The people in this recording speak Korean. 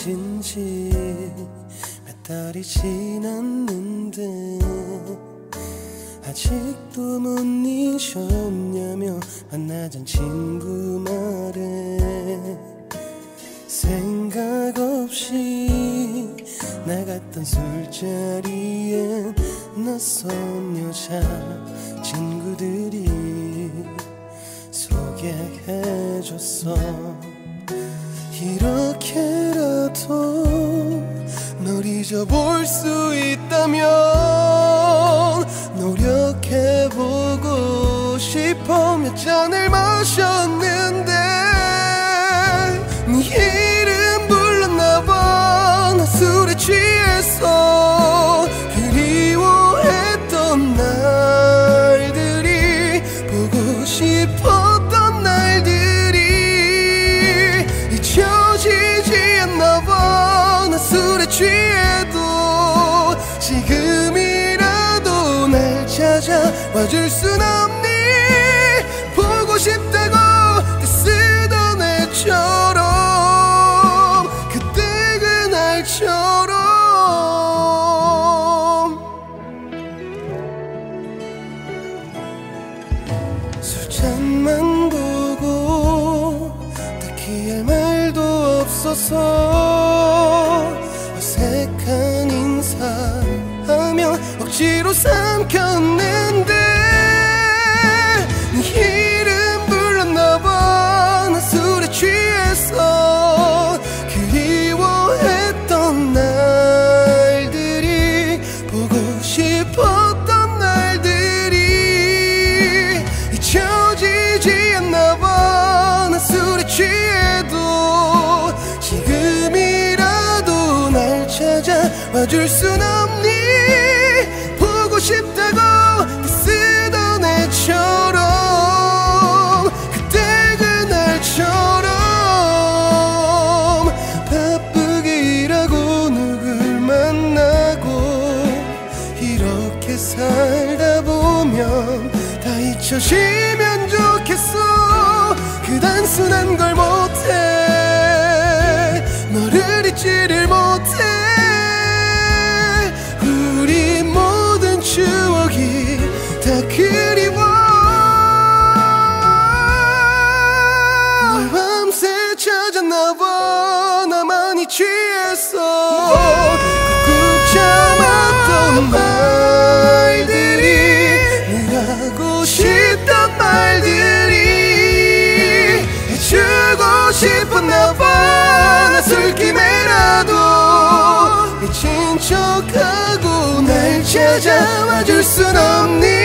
헤어진 지 몇 달이 지났는데 아직도 못 잊었냐며 만나잔 친구 말에 생각 없이 나갔던 술자리엔 낯선 여자 친구들이 소개해줬어. 이렇게라도 널 잊어볼 수 있다면 노력해보고 싶어. 몇 잔을 마셨는데 네 이름 불렀나봐. 나 술에 취해서 그리워했던 날들이 보고 싶었던 날들이 잊혀지지 않나봐. 나 술에 취해도 지금이라도 날 찾아와줄 순 없니? 보고 싶다고 쓰던 애처럼 그때 그날처럼 술잔만 보고 딱히 할 말도 없어서 어색한 인사하며 억지로 삼켰는데 네 이름 불렀나봐. 나 술에 취해서 그리워했던 날들이 보고 싶었던 날들이 잊혀지지 않나봐. 나 술에 취해도 지금이라도 날 찾아와줄 순 없니? 보고 싶다고 쓰던 애처럼 그때 그날처럼 바쁘게 일하고 누굴 만나고 이렇게 살다 보면 다 잊혀지면 좋겠어. 그 단순한 걸 못해. 너를 잊지를 못해. 우리 모든 추억이 다 그리워. 널 밤새 찾았나봐. 나만이 취했어. 꾹 참았던 말들이 늘 하고 싶던 말들이 해주고 싶었나봐. 나 술김에라도 미친 척하고 날 찾아와줄 순 없니?